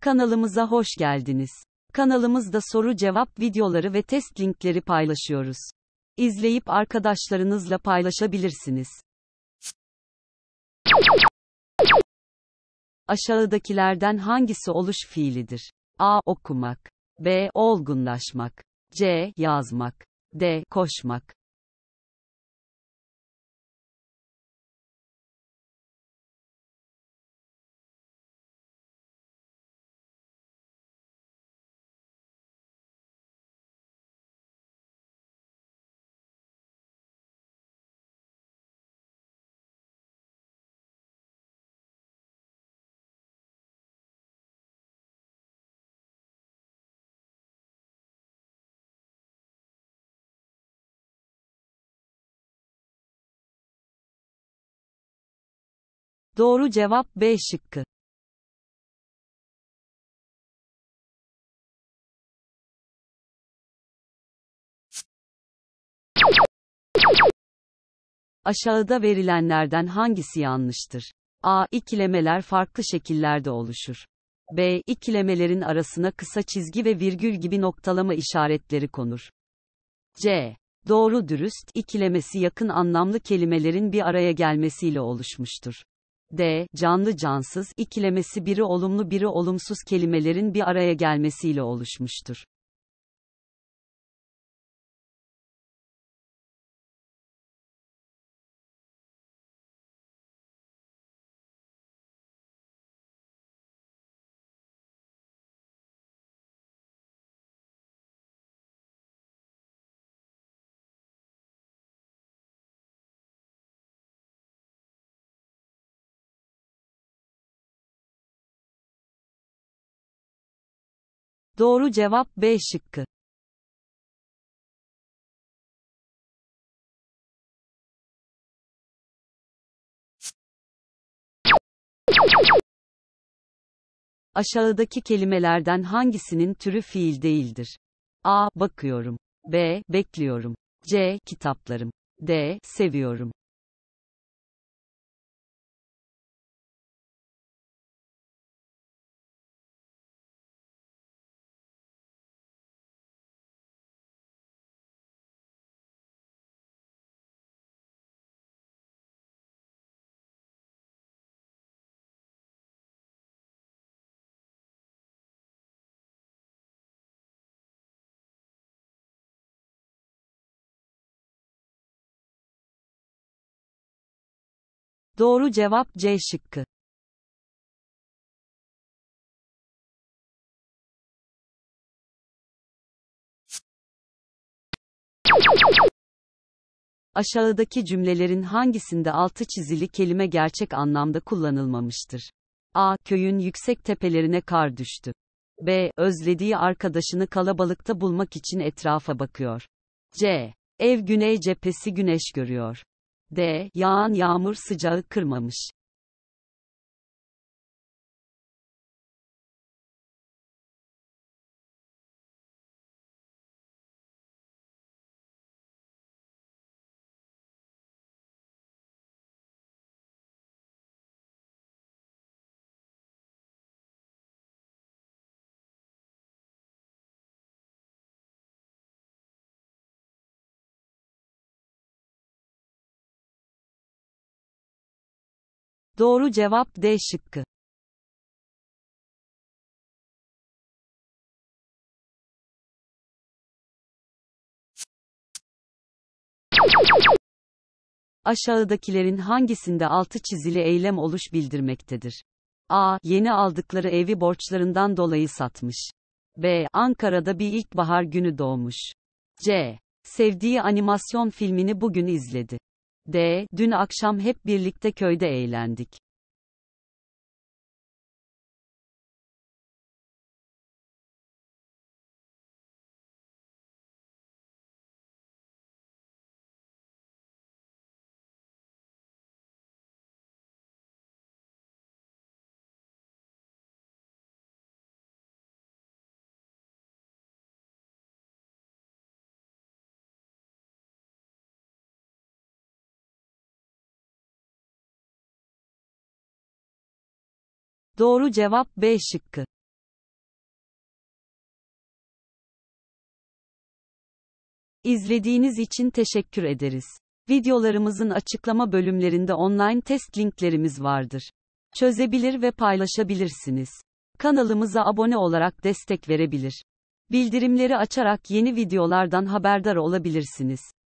Kanalımıza hoş geldiniz. Kanalımızda soru cevap videoları ve test linkleri paylaşıyoruz. İzleyip arkadaşlarınızla paylaşabilirsiniz. Aşağıdakilerden hangisi oluş fiilidir? A. Okumak. B. Olgunlaşmak. C. Yazmak. D. Koşmak. Doğru cevap B şıkkı. Aşağıda verilenlerden hangisi yanlıştır? A. İkilemeler farklı şekillerde oluşur. B. İkilemelerin arasına kısa çizgi ve virgül gibi noktalama işaretleri konur. C. Doğru dürüst ikilemesi yakın anlamlı kelimelerin bir araya gelmesiyle oluşmuştur. D. Canlı cansız ikilemesi biri olumlu biri olumsuz kelimelerin bir araya gelmesiyle oluşmuştur. Doğru cevap B şıkkı. Aşağıdaki kelimelerden hangisinin türü fiil değildir? A. Bakıyorum. B. Bekliyorum. C. Kitaplarım. D. Seviyorum. Doğru cevap C şıkkı. Aşağıdaki cümlelerin hangisinde altı çizili kelime gerçek anlamda kullanılmamıştır? A. Köyün yüksek tepelerine kar düştü. B. Özlediği arkadaşını kalabalıkta bulmak için etrafa bakıyor. C. Ev güney cephesi güneş görüyor. D. Yağan yağmur sıcağı kırmamış. Doğru cevap D şıkkı. Aşağıdakilerin hangisinde altı çizili eylem oluş bildirmektedir? A. Yeni aldıkları evi borçlarından dolayı satmış. B. Ankara'da bir ilkbahar günü doğmuş. C. Sevdiği animasyon filmini bugün izledi. D. Dün akşam hep birlikte köyde eğlendik. Doğru cevap B şıkkı. İzlediğiniz için teşekkür ederiz. Videolarımızın açıklama bölümlerinde online test linklerimiz vardır. Çözebilir ve paylaşabilirsiniz. Kanalımıza abone olarak destek verebilir. Bildirimleri açarak yeni videolardan haberdar olabilirsiniz.